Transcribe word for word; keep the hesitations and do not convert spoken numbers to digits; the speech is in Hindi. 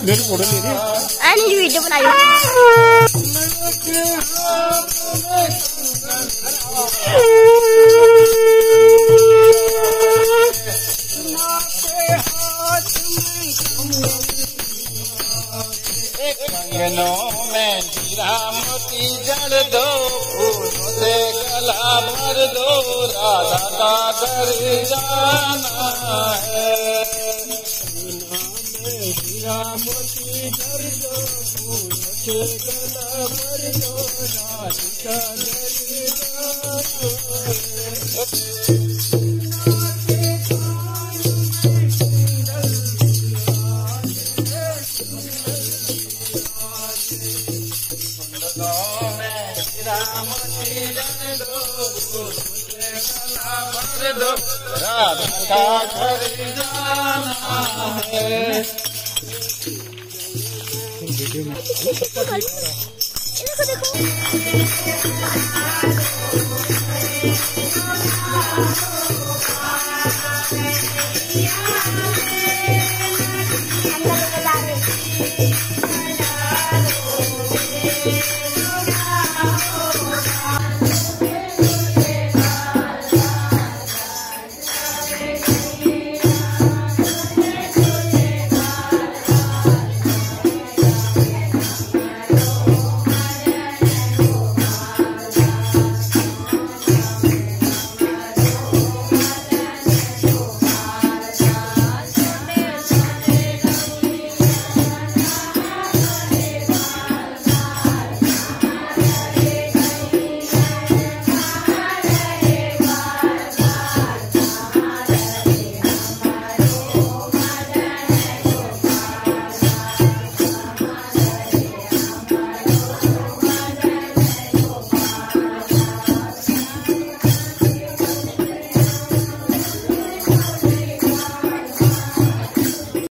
मेरी फोटो ले रही है। आ नहीं वीडियो बनाई। कंगनों में हीरा मोती जड़ दो, फूलों से गला भर दो, राधा का दर जाना है। कंगनों में हीरा मोती जड़ दो, फूलों से गला भर दो, राधा का दर जाना है। राधा का घर जाना है। देखो देखो